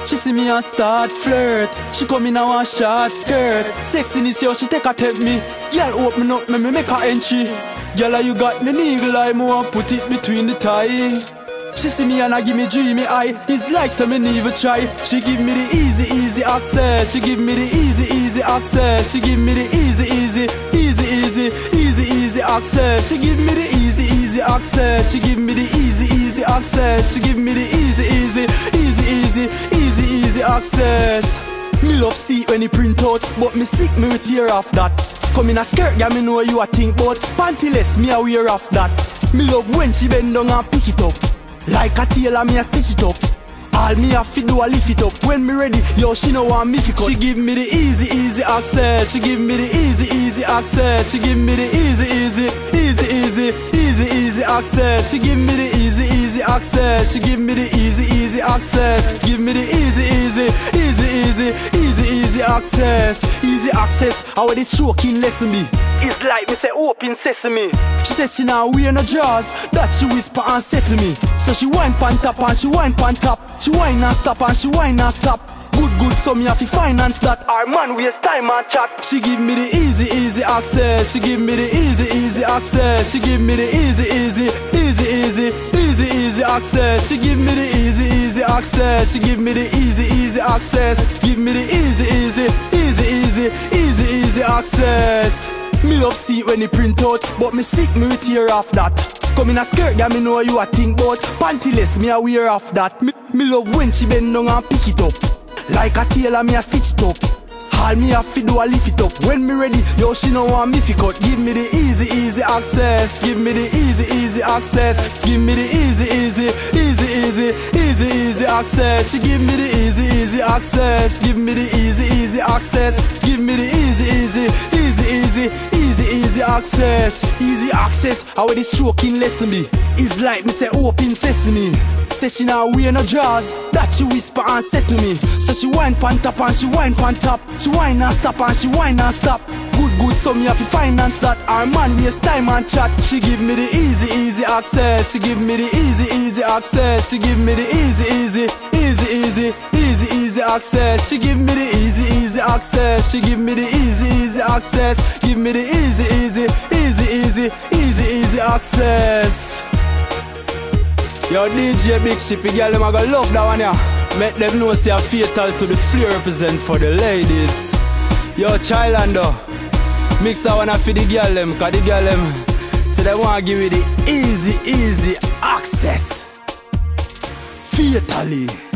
She see me and start flirt. She come in a one short skirt. Sexiness yo, she take a tempt me. Girl open up, me make her entry. Girl, you got the eagle eye, me want put it between the tie. She see me and I give me dreamy eye. It's like some me never try. She give me the easy access. She give me the easy access. She give me the easy access. She give me the easy access. She give me the easy access. She give me the easy access. Me love see when he print out, but me sick me with tear off that. Come in a skirt, yeah, me know you a think about. Pantyless, me aware of that. Me love when she bend down and pick it up. Like a tailor, me a stitch it up. All me have to do a lift it up. When me ready, yo, she know want me fi cut. She give me the easy access. She give me the easy access. She give me the easy access. She give me the easy access. She give me the easy access. Give me the easy access. Easy access. How this stroking lesson me? It's like me say open sesame. She says she now wear no drawers. That she whisper and say to me. So she whine pan top and she whine pan top. She whine and stop and she whine and stop. Good, so me have to finance that. Our man waste time and chat. She give me the easy access. She give me the easy access. She give me the easy access. She give me the easy access. She give me the easy access. Give me the easy access. Me love see it when he print out, but me sick me with tear off that. Come in a skirt, yeah, me know you a think about. Pantyless, me aware of that. Me love when she bend down and pick it up. Like a tailor, me a stitch it up. All me have to do a lift it up. When me ready, yo, she know want me fi cut. Give me the easy access. Give me the easy access. Give me the easy access. She give me the easy access. Give me the easy access. Give me the easy access. Easy access. How this stroking lesson me? It's like me say open sesame. Say she now wear no drawers. That she whisper and say to me. So she whine pan top and she whine pan top. She whine and stop and she whine and stop. Good, so me have to finance that. Our man waste time and chat. She give me the easy access. She give me the easy access. She give me the easy access. She give me the easy access. She give me the easy access. Give me the easy access. Yo, DJ Big Shippy, girl, them a go love that one, yeah. Make them know say a fatal to the flea represent for the ladies. Yo, Chilando, mix that one up for the girl them, cause the girl them say they want to give you the easy access. Fatally.